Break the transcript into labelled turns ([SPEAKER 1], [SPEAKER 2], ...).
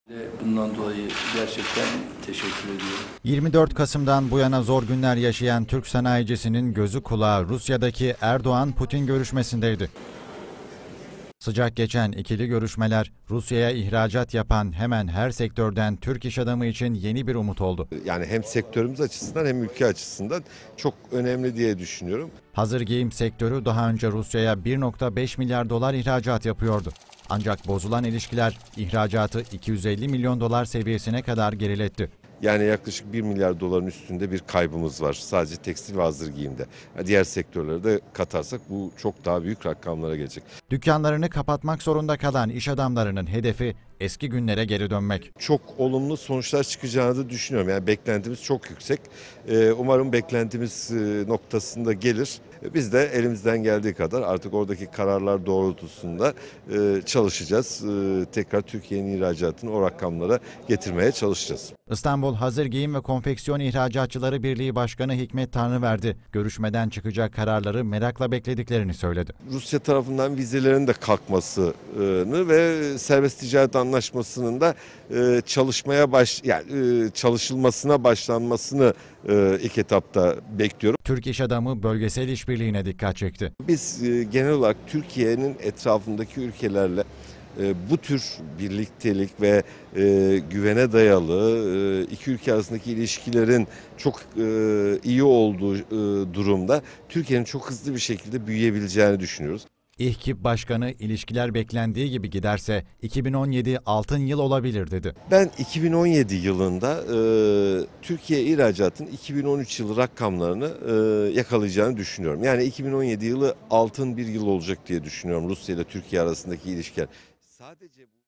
[SPEAKER 1] Bundan dolayı gerçekten teşekkür ediyorum.
[SPEAKER 2] 24 Kasım'dan bu yana zor günler yaşayan Türk sanayicisinin gözü kulağı Rusya'daki Erdoğan-Putin görüşmesindeydi. Sıcak geçen ikili görüşmeler Rusya'ya ihracat yapan hemen her sektörden Türk iş adamı için yeni bir umut oldu.
[SPEAKER 3] Yani hem sektörümüz açısından hem ülke açısından çok önemli diye düşünüyorum.
[SPEAKER 2] Hazır giyim sektörü daha önce Rusya'ya 1,5 milyar dolar ihracat yapıyordu. Ancak bozulan ilişkiler ihracatı 250 milyon dolar seviyesine kadar geriletti.
[SPEAKER 3] Yani yaklaşık 1 milyar doların üstünde bir kaybımız var sadece tekstil ve hazır giyimde. Diğer sektörleri de katarsak bu çok daha büyük rakamlara gelecek.
[SPEAKER 2] Dükkanlarını kapatmak zorunda kalan iş adamlarının hedefi eski günlere geri dönmek.
[SPEAKER 3] Çok olumlu sonuçlar çıkacağını da düşünüyorum. Yani beklentimiz çok yüksek. Umarım beklentimiz noktasında gelir. Biz de elimizden geldiği kadar artık oradaki kararlar doğrultusunda çalışacağız. Tekrar Türkiye'nin ihracatını o rakamlara getirmeye çalışacağız.
[SPEAKER 2] İstanbul Hazır Giyim ve Konfeksiyon İhracatçıları Birliği Başkanı Hikmet Tanrıverdi, görüşmeden çıkacak kararları merakla beklediklerini söyledi.
[SPEAKER 3] Rusya tarafından vizelerin de kalkmasını ve serbest ticaret anlaşmasının da çalışılmasına başlanmasını ilk etapta bekliyorum.
[SPEAKER 2] Türk iş adamı bölgesel işbirliğine dikkat çekti.
[SPEAKER 3] Biz genel olarak Türkiye'nin etrafındaki ülkelerle bu tür birliktelik ve güvene dayalı iki ülke arasındaki ilişkilerin çok iyi olduğu durumda Türkiye'nin çok hızlı bir şekilde büyüyebileceğini düşünüyoruz.
[SPEAKER 2] İHKİP Başkanı ilişkiler beklendiği gibi giderse 2017 altın yıl olabilir dedi.
[SPEAKER 3] Ben 2017 yılında Türkiye ihracatın 2013 yılı rakamlarını yakalayacağını düşünüyorum. Yani 2017 yılı altın bir yıl olacak diye düşünüyorum Rusya ile Türkiye arasındaki ilişkiler. Sadece bu